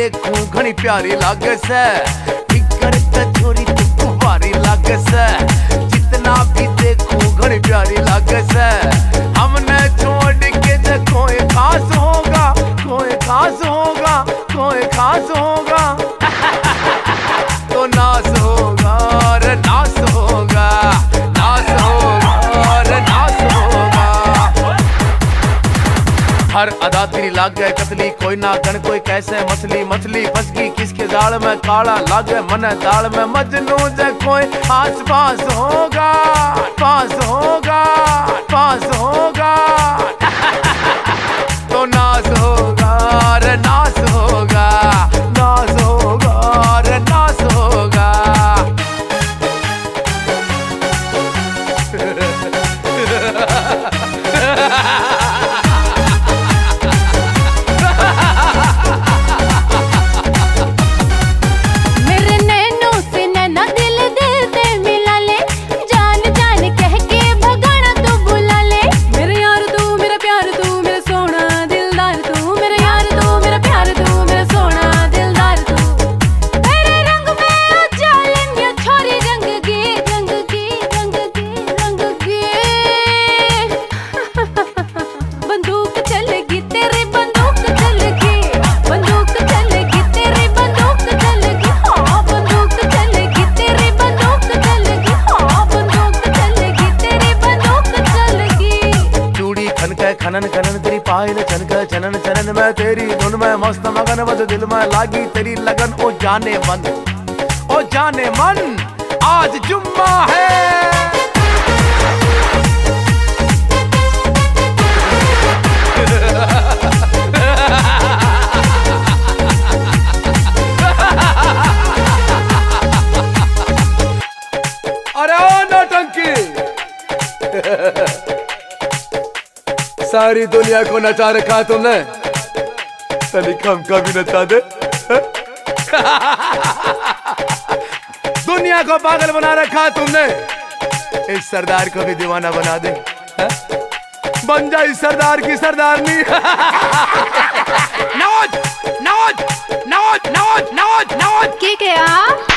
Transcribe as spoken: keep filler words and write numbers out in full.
देखूं घनी प्यारी लागे से, टिकर ते छोरी तू भारी लागे से, जितना भी देखूं घनी प्यारी लागे से। हमने छोड़ के जे कोई खास होगा, कोई खास होगा, कोई खास होगा तो नास होगा रे नास होगा, नास होगा रे नास होगा। हर अदा तेरी लाग गए कतली, कोई ना गण कोई कैसे मछली, मछली फंस गई किसके जाल में, काला लागे मन दाल में। मजनू जे कोई आस पास होगा, पास होगा, पास होगा तो नास होगा रे नास होगा, नास होगा रे नास होगा। खनन खनन तेरी पायल चनक चनन चनन में, तेरी धुन में मस्त मगन, बद दिल में लागी तेरी लगन। ओ जाने मन, ओ जाने मन आज जुम्मा है। अरे ओ नौटंकी सारी दुनिया को नचा रखा तुमने, तनिक हमका भी नचा दे। दुनिया को पागल बना रखा तुमने, इस सरदार को भी दीवाना बना दे। बन जा इस सरदार की सरदारनी। नौज नौज नौज नौज नौज नौज की क्या